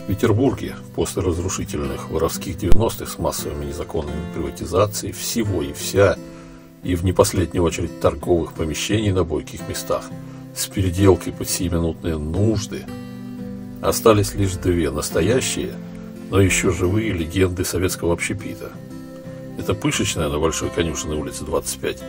В Петербурге после разрушительных воровских 90-х с массовыми незаконными приватизацией всего и вся, и в не последнюю очередь торговых помещений на бойких местах, с переделкой под сиюминутные нужды, остались лишь две настоящие, но еще живые легенды советского общепита. Это Пышечная на Большой Конюшенной улице 25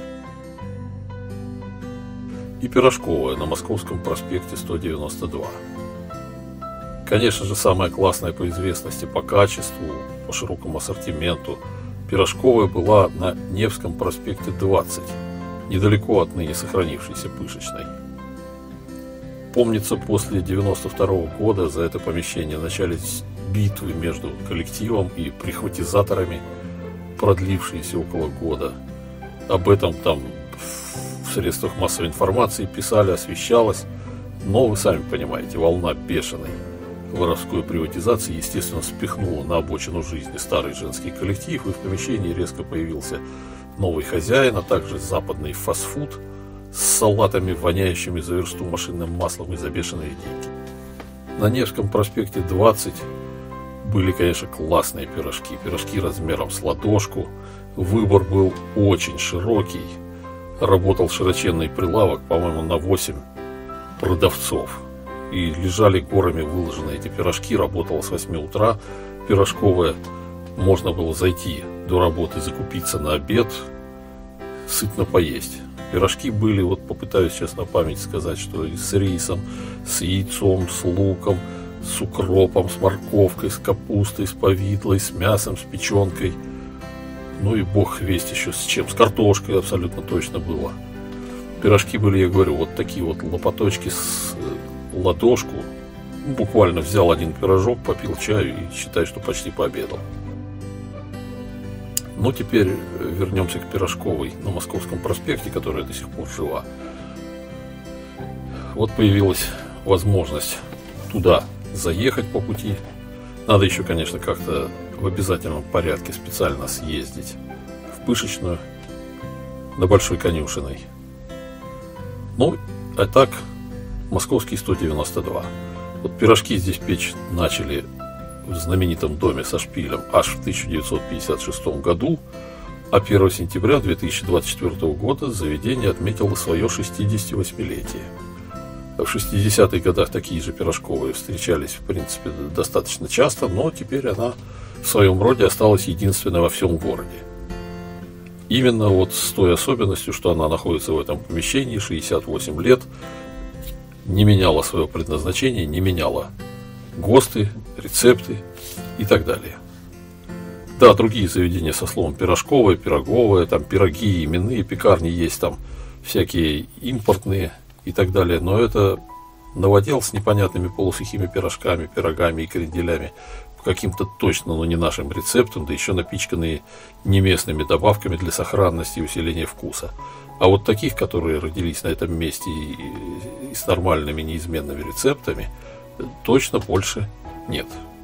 и Пирожковая на Московском проспекте 192. Конечно же, самая классная по известности, по качеству, по широкому ассортименту Пирожковая была на Невском проспекте 20, недалеко от ныне сохранившейся Пышечной. Помнится, после 92 года за это помещение начались битвы между коллективом и прихватизаторами, продлившиеся около года. Об этом там в средствах массовой информации писали, освещалось, но вы сами понимаете, волна бешеной воровской приватизации, естественно, спихнула на обочину жизни старый женский коллектив, и в помещении резко появился новый хозяин, а также западный фастфуд с салатами, воняющими за версту машинным маслом и за бешеные деньги. На Невском проспекте 20 были, конечно, классные пирожки. Пирожки размером с ладошку. Выбор был очень широкий. Работал широченный прилавок, по-моему, на 8 продавцов. И лежали горами выложены эти пирожки. Работала с 8 утра. Пирожковая. Можно было зайти до работы, закупиться на обед, сытно поесть. Пирожки были, вот попытаюсь сейчас на память сказать, что и с рисом, с яйцом, с луком, с укропом, с морковкой, с капустой, с повидлой, с мясом, с печенкой. Ну и бог весть еще с чем. С картошкой абсолютно точно было. Пирожки были, я говорю, вот такие вот лопаточки с ладошку. Буквально взял один пирожок, попил чаю и считай, что почти пообедал. Но теперь вернемся к Пирожковой на Московском проспекте, которая до сих пор жива. Вот появилась возможность туда заехать по пути. Надо еще, конечно, как-то в обязательном порядке специально съездить в Пышечную на Большой Конюшенной. Ну, а так, Московский 192. Вот пирожки здесь печь начали в знаменитом доме со шпилем аж в 1956 году, а 1 сентября 2024 года заведение отметило свое 68-летие. В 60-х годах такие же пирожковые встречались, в принципе, достаточно часто, но теперь она в своем роде осталась единственной во всем городе. Именно вот с той особенностью, что она находится в этом помещении 68 лет, не меняла свое предназначение, не меняла ГОСТы, рецепты и так далее. Да, другие заведения со словом пирожковая, пироговая, там пироги, именные пекарни есть, там всякие импортные и так далее, но это новодел с непонятными полусухими пирожками, пирогами и кренделями по каким-то точно, но не нашим рецептам, да еще напичканные не местными добавками для сохранности и усиления вкуса. А вот таких, которые родились на этом месте и с нормальными неизменными рецептами, точно больше нет.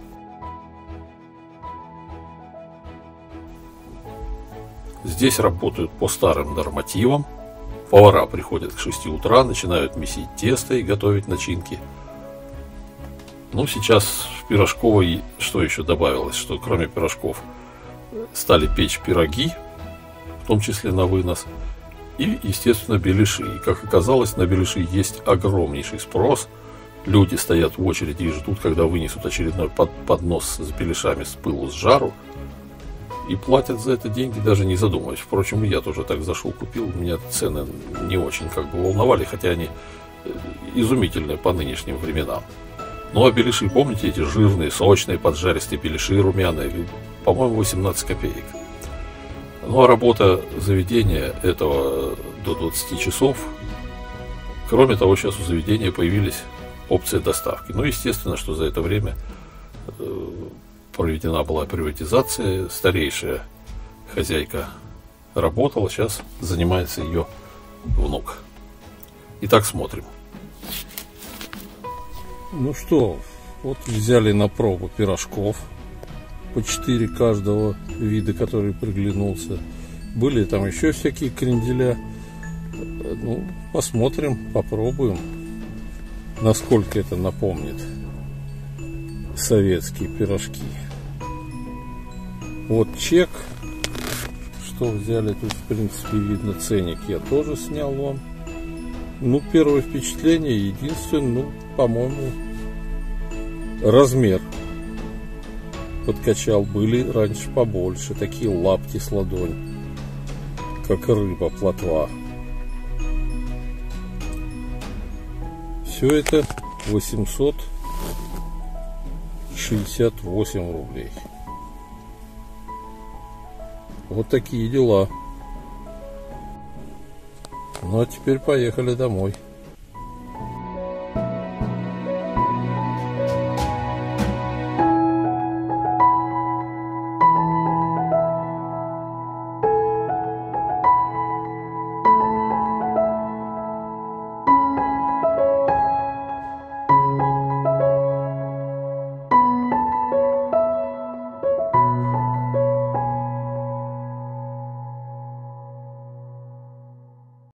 Здесь работают по старым нормативам. Повара приходят к 6 утра, начинают месить тесто и готовить начинки. Ну, сейчас в Пирожковой что еще добавилось, что кроме пирожков стали печь пироги, в том числе на вынос, и, естественно, беляши. И, как оказалось, на беляши есть огромнейший спрос. Люди стоят в очереди и ждут, когда вынесут очередной поднос с беляшами с пылу, с жару. И платят за это деньги, даже не задумываясь. Впрочем, я тоже так зашел, купил. Меня цены не очень волновали, хотя они изумительные по нынешним временам. Ну а беляши, помните, эти жирные, сочные, поджаристые беляши румяные? По-моему, 18 копеек. Ну а работа заведения этого до 20 часов. Кроме того, сейчас у заведения появились опции доставки. Ну, естественно, что за это время проведена была приватизация, старейшая хозяйка работала, сейчас занимается ее внук. Итак, смотрим. Ну что, вот взяли на пробу пирожков по 4 каждого вида, который приглянулся. Были там еще всякие кренделя. Ну, посмотрим, попробуем, насколько это напомнит советские пирожки. Вот чек, что взяли, тут в принципе видно ценник, я тоже снял вам. Ну, первое впечатление, единственное, ну, по-моему, размер подкачал. Были раньше побольше, такие лапти с ладонь, как рыба, плотва. Все это 868 рублей. Вот такие дела. Ну а теперь поехали домой.